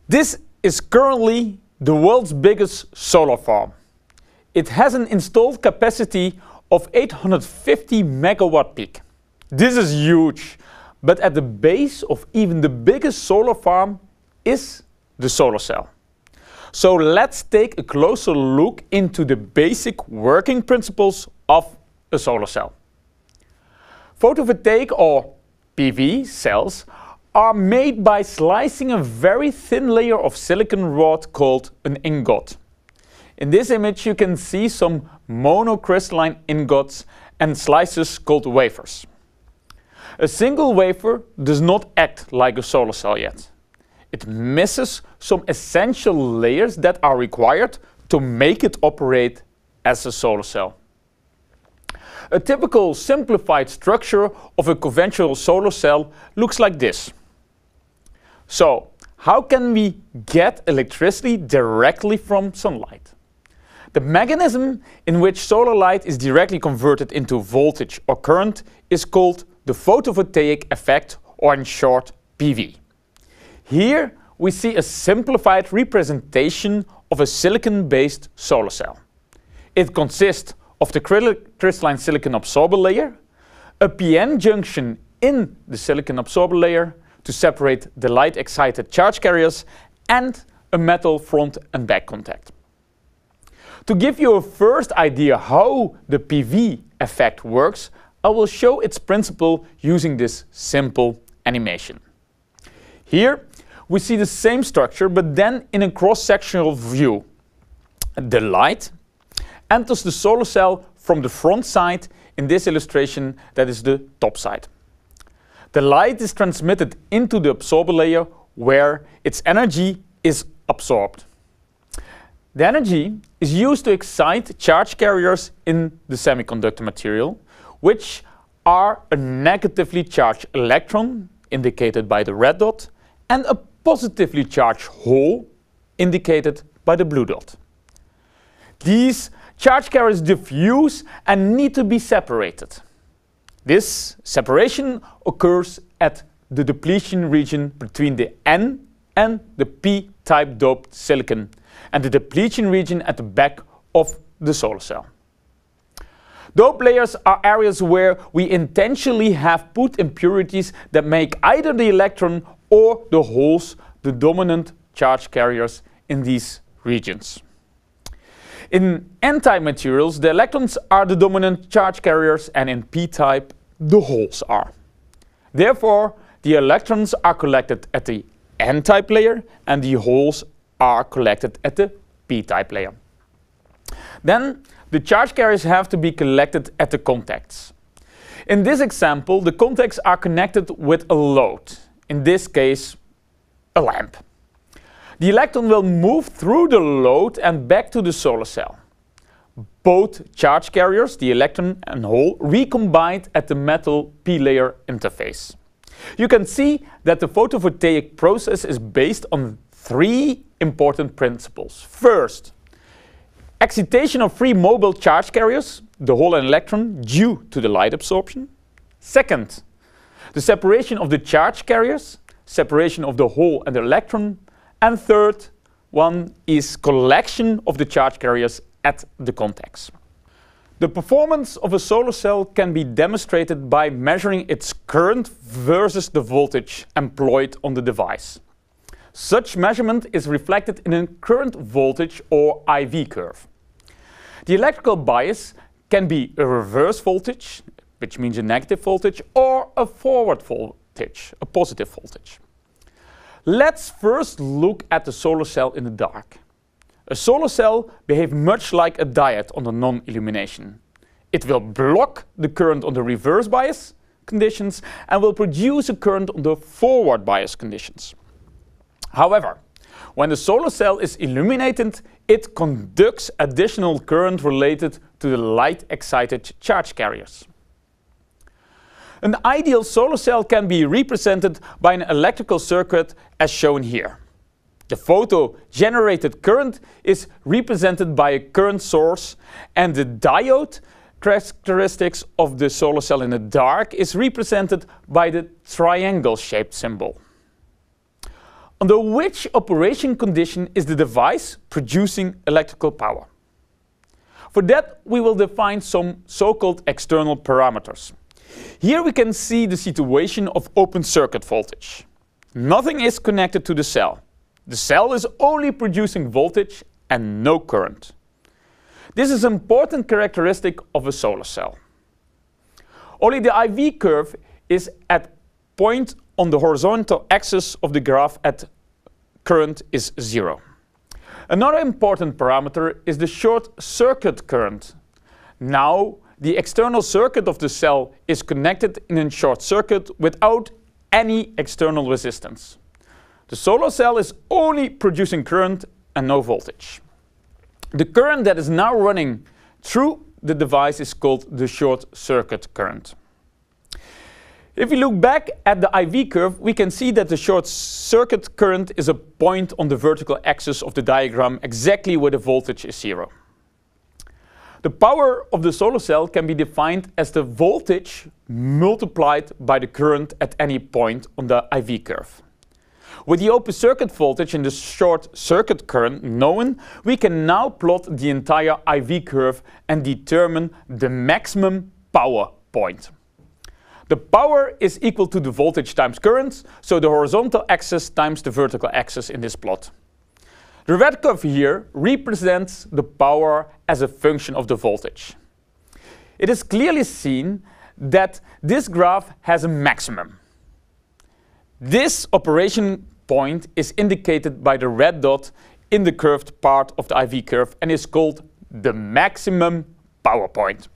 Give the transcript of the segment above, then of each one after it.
This is currently the world's biggest solar farm. It has an installed capacity of 850 megawatt peak. This is huge, but at the base of even the biggest solar farm is the solar cell. So let's take a closer look into the basic working principles of a solar cell. Photovoltaic or PV cells are made by slicing a very thin layer of silicon rod called an ingot. In this image you can see some monocrystalline ingots and slices called wafers. A single wafer does not act like a solar cell yet. It misses some essential layers that are required to make it operate as a solar cell. A typical simplified structure of a conventional solar cell looks like this. So, how can we get electricity directly from sunlight? The mechanism in which solar light is directly converted into voltage or current is called the photovoltaic effect, or in short, PV. Here we see a simplified representation of a silicon-based solar cell. It consists of the crystalline silicon absorber layer, a pn-junction in the silicon absorber layer to separate the light-excited charge carriers, and a metal front and back contact. To give you a first idea how the PV effect works, I will show its principle using this simple animation. Here we see the same structure, but then in a cross-sectional view. The light enters the solar cell from the front side. In this illustration, that is the top side. The light is transmitted into the absorber layer where its energy is absorbed. The energy is used to excite charge carriers in the semiconductor material, which are a negatively charged electron, indicated by the red dot, and a positively charged hole, indicated by the blue dot. These charge carriers diffuse and need to be separated. This separation occurs at the depletion region between the N and the P-type doped silicon, and the depletion region at the back of the solar cell. Dope layers are areas where we intentionally have put impurities that make either the electron or the holes the dominant charge carriers in these regions. In N-type materials, the electrons are the dominant charge carriers, and in P-type, the holes are. Therefore, the electrons are collected at the N-type layer and the holes are collected at the P-type layer. Then, the charge carriers have to be collected at the contacts. In this example, the contacts are connected with a load, in this case, a lamp. The electron will move through the load and back to the solar cell. Both charge carriers, the electron and hole, recombine at the metal P-layer interface. You can see that the photovoltaic process is based on three important principles. First, excitation of free mobile charge carriers, the hole and electron, due to the light absorption. Second, the separation of the charge carriers, separation of the hole and the electron. And third one is collection of the charge carriers at the contacts. The performance of a solar cell can be demonstrated by measuring its current versus the voltage employed on the device. Such measurement is reflected in a current voltage or IV curve. The electrical bias can be a reverse voltage, which means a negative voltage, or a forward voltage, a positive voltage. Let's first look at the solar cell in the dark. A solar cell behaves much like a diode on the non-illumination. It will block the current on the reverse bias conditions and will produce a current on the forward bias conditions. However, when the solar cell is illuminated, it conducts additional current related to the light-excited charge carriers. An ideal solar cell can be represented by an electrical circuit as shown here. The photo-generated current is represented by a current source, and the diode characteristics of the solar cell in the dark is represented by the triangle-shaped symbol. under which operation condition is the device producing electrical power. For that, we will define some so-called external parameters. Here we can see the situation of open circuit voltage. Nothing is connected to the cell. The cell is only producing voltage and no current. This is an important characteristic of a solar cell. Only the IV curve is at point on the horizontal axis of the graph at current is 0. Another important parameter is the short circuit current. Now, the external circuit of the cell is connected in a short circuit without any external resistance. The solar cell is only producing current and no voltage. The current that is now running through the device is called the short circuit current. If we look back at the IV curve, we can see that the short circuit current is a point on the vertical axis of the diagram exactly where the voltage is 0. The power of the solar cell can be defined as the voltage multiplied by the current at any point on the IV curve. With the open circuit voltage and the short circuit current known, we can now plot the entire IV curve and determine the maximum power point. The power is equal to the voltage times current, so the horizontal axis times the vertical axis in this plot. The red curve here represents the power as a function of the voltage. It is clearly seen that this graph has a maximum. This operation point is indicated by the red dot in the curved part of the IV curve and is called the maximum power point.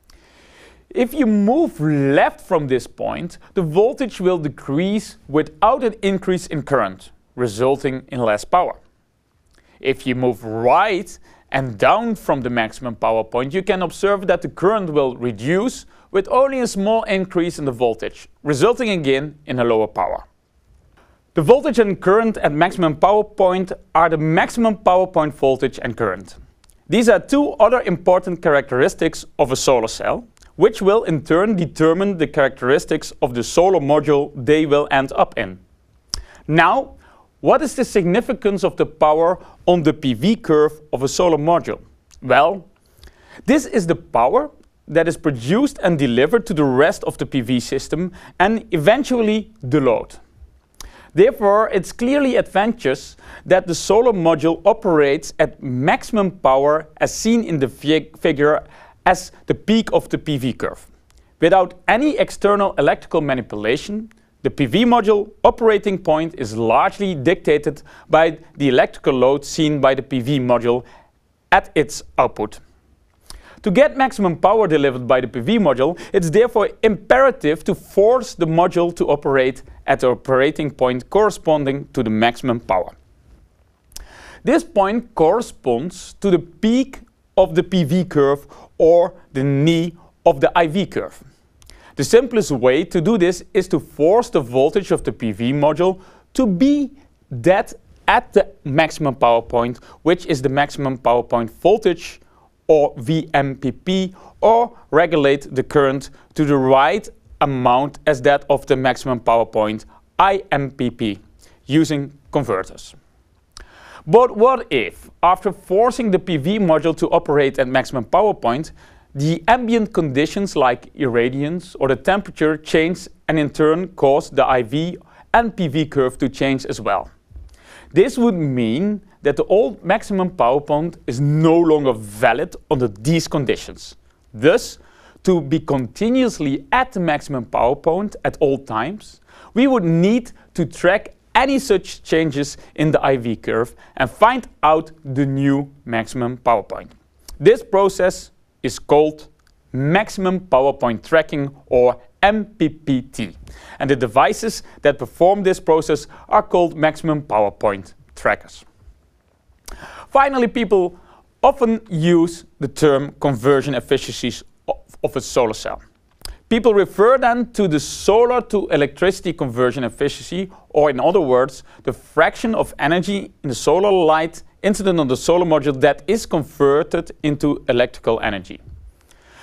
If you move left from this point, the voltage will decrease without an increase in current, resulting in less power. If you move right and down from the maximum power point, you can observe that the current will reduce with only a small increase in the voltage, resulting again in a lower power. The voltage and current at maximum power point are the maximum power point voltage and current. These are two other important characteristics of a solar cell, which will in turn determine the characteristics of the solar module they will end up in. Now, what is the significance of the power on the PV curve of a solar module? Well, this is the power that is produced and delivered to the rest of the PV system and eventually the load. Therefore, it's clearly advantageous that the solar module operates at maximum power as seen in the figure as the peak of the PV curve. Without any external electrical manipulation, the PV module operating point is largely dictated by the electrical load seen by the PV module at its output. To get maximum power delivered by the PV module, it's therefore imperative to force the module to operate at the operating point corresponding to the maximum power. This point corresponds to the peak of the PV curve or the knee of the IV curve. The simplest way to do this is to force the voltage of the PV module to be that at the maximum power point, which is the maximum power point voltage or VMPP, or regulate the current to the right amount as that of the maximum power point IMPP using converters. But what if, after forcing the PV module to operate at maximum power point, the ambient conditions like irradiance or the temperature change and in turn cause the IV and PV curve to change as well? This would mean that the old maximum power point is no longer valid under these conditions. Thus, to be continuously at the maximum power point at all times, we would need to track any such changes in the IV curve and find out the new maximum power point. This process is called maximum power point tracking, or MPPT, and the devices that perform this process are called maximum power point trackers. Finally, people often use the term conversion efficiencies of a solar cell. People refer then to the solar to electricity conversion efficiency, or in other words, the fraction of energy in the solar light incident on the solar module that is converted into electrical energy.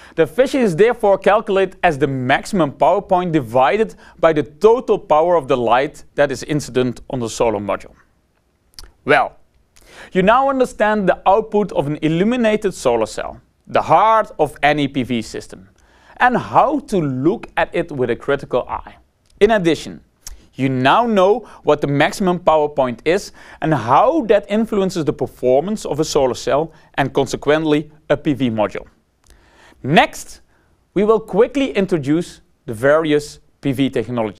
The efficiency is therefore calculated as the maximum power point divided by the total power of the light that is incident on the solar module. Well, you now understand the output of an illuminated solar cell, the heart of any PV system, and how to look at it with a critical eye. In addition, you now know what the maximum power point is and how that influences the performance of a solar cell and consequently a PV module. Next, we will quickly introduce the various PV technologies.